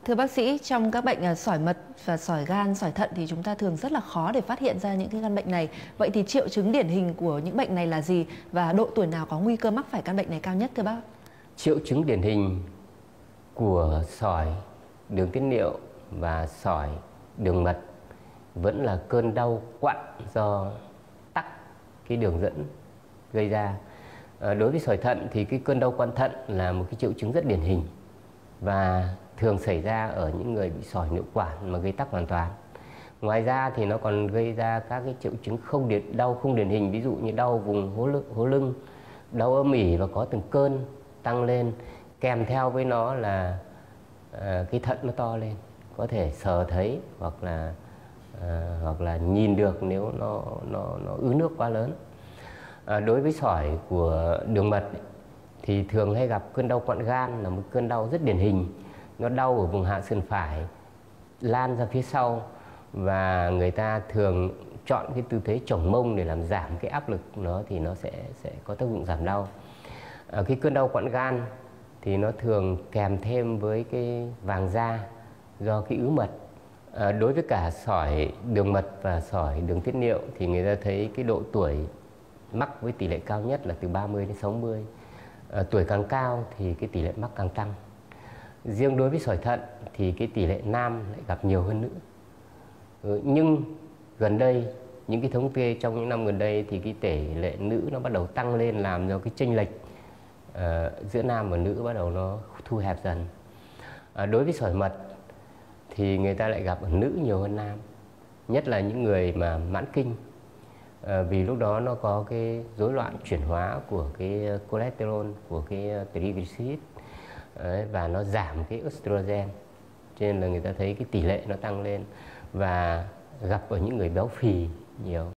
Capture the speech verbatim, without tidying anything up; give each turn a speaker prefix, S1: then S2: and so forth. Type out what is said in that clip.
S1: Thưa bác sĩ, trong các bệnh sỏi mật và sỏi gan, sỏi thận thì chúng ta thường rất là khó để phát hiện ra những cái căn bệnh này. Vậy thì triệu chứng điển hình của những bệnh này là gì và độ tuổi nào có nguy cơ mắc phải căn bệnh này cao nhất thưa bác?
S2: Triệu chứng điển hình của sỏi đường tiết niệu và sỏi đường mật vẫn là cơn đau quặn do tắc cái đường dẫn gây ra. À, đối với sỏi thận thì cái cơn đau quặn thận là một cái triệu chứng rất điển hình và thường xảy ra ở những người bị sỏi niệu quản mà gây tắc hoàn toàn. Ngoài ra thì nó còn gây ra các cái triệu chứng không điển, đau không điển hình, ví dụ như đau vùng hố lưng, hố lưng, đau âm ỉ và có từng cơn tăng lên, kèm theo với nó là à, cái thận nó to lên, có thể sờ thấy hoặc là à, hoặc là nhìn được nếu nó nó nó ứ nước quá lớn. À, đối với sỏi của đường mật ấy, thì thường hay gặp cơn đau quặn gan, là một cơn đau rất điển hình. Nó đau ở vùng hạ sườn phải, lan ra phía sau, và người ta thường chọn cái tư thế chổng mông để làm giảm cái áp lực nó, thì nó sẽ sẽ có tác dụng giảm đau. À, cái cơn đau quặn gan thì nó thường kèm thêm với cái vàng da do cái ứ mật. À, đối với cả sỏi đường mật và sỏi đường tiết niệu thì người ta thấy cái độ tuổi mắc với tỷ lệ cao nhất là từ ba mươi đến sáu mươi. À, tuổi càng cao thì cái tỷ lệ mắc càng tăng. Riêng đối với sỏi thận thì cái tỷ lệ nam lại gặp nhiều hơn nữa. Ừ, nhưng gần đây, những cái thống kê trong những năm gần đây thì cái tỷ lệ nữ nó bắt đầu tăng lên, làm cho cái chênh lệch uh, giữa nam và nữ bắt đầu nó thu hẹp dần. À, đối với sỏi mật thì người ta lại gặp ở nữ nhiều hơn nam, nhất là những người mà mãn kinh. À, vì lúc đó nó có cái rối loạn chuyển hóa của cái cholesterol, của cái triglycerid, đấy, và nó giảm cái estrogen, cho nên là người ta thấy cái tỷ lệ nó tăng lên, và gặp ở những người béo phì nhiều.